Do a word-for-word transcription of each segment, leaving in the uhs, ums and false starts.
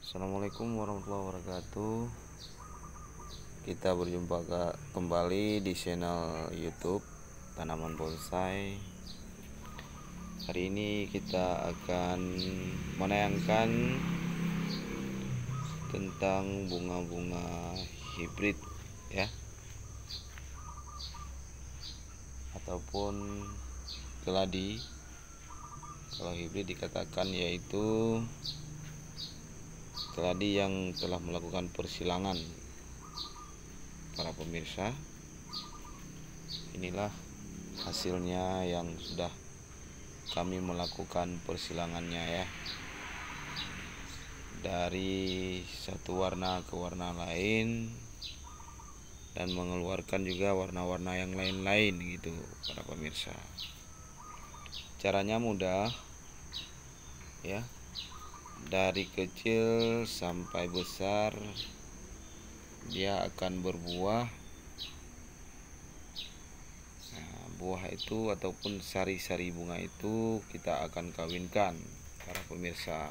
Assalamualaikum warahmatullahi wabarakatuh. Kita berjumpa kembali di channel YouTube Tanaman Bonsai. Hari ini kita akan menayangkan tentang bunga-bunga hibrid ya, ataupun keladi. Kalau hibrid dikatakan yaitu keladi yang telah melakukan persilangan. Para pemirsa, inilah hasilnya yang sudah kami melakukan persilangannya ya, dari satu warna ke warna lain dan mengeluarkan juga warna-warna yang lain-lain gitu para pemirsa. Caranya mudah ya, dari kecil sampai besar dia akan berbuah. Nah, buah itu ataupun sari-sari bunga itu kita akan kawinkan para pemirsa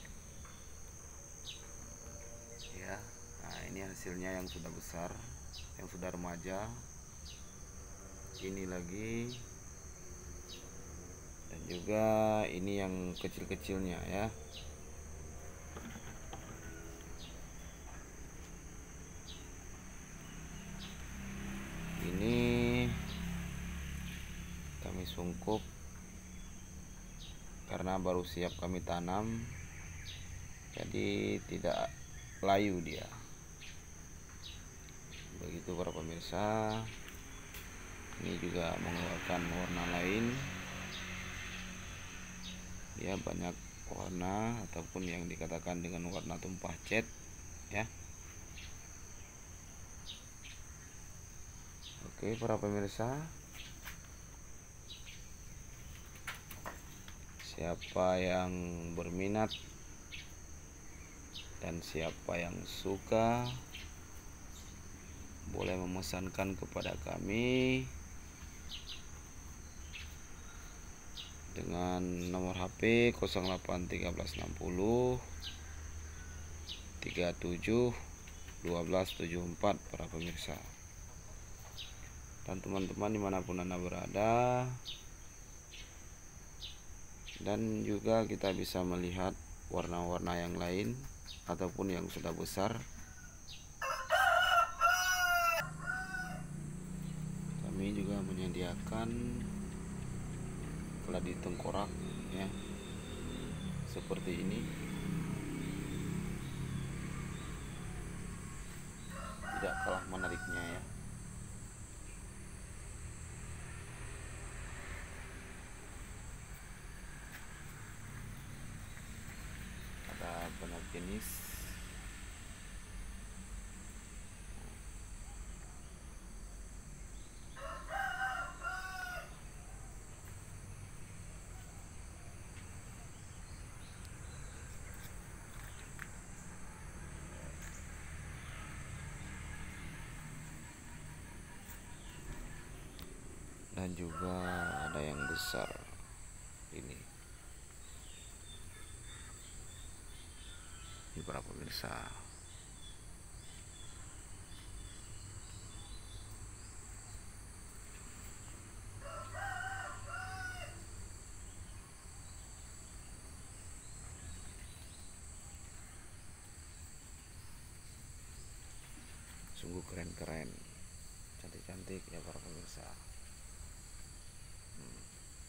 ya. Nah, ini hasilnya yang sudah besar, yang sudah remaja. Ini lagi, dan juga ini yang kecil-kecilnya ya. Ini kami sungkup karena baru siap kami tanam, jadi tidak layu dia. Begitu para pemirsa. Ini juga mengeluarkan warna lain ya, banyak warna ataupun yang dikatakan dengan warna tumpah cat ya. Oke para pemirsa, siapa yang berminat dan siapa yang suka boleh memesankan kepada kami dengan nomor H P nol delapan satu tiga enam nol tiga tujuh dua tujuh empat para pemirsa. Dan teman-teman dimanapun Anda berada, dan juga kita bisa melihat warna-warna yang lain ataupun yang sudah besar. Kami juga menyediakan keladi tengkorak ya, seperti ini. Tidak kalah menariknya ya. Ada banyak jenis. Dan juga ada yang besar ini. Ini para pemirsa. Sungguh keren-keren, cantik-cantik ya para pemirsa. Hmm.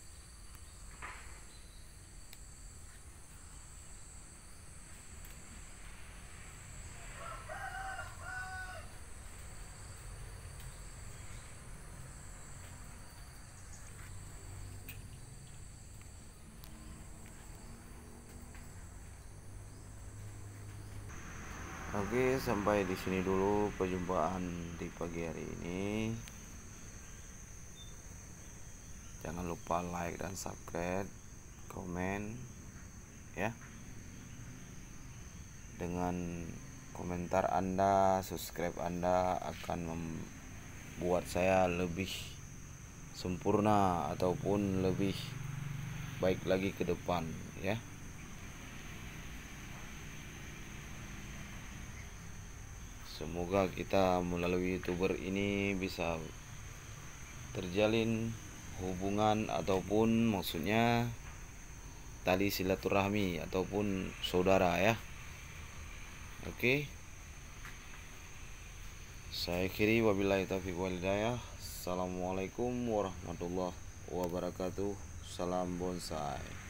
Oke, sampai di sini dulu perjumpaan di pagi hari ini. Jangan lupa like dan subscribe, komen ya. Dengan komentar Anda, subscribe Anda akan membuat saya lebih sempurna ataupun lebih baik lagi ke depan ya. Semoga kita melalui youtuber ini bisa terjalin hubungan ataupun maksudnya tali silaturahmi ataupun saudara ya. Oke. Saya akhiri, wabillahi taufiq wal hidayah. Assalamualaikum warahmatullahi wabarakatuh. Salam bonsai.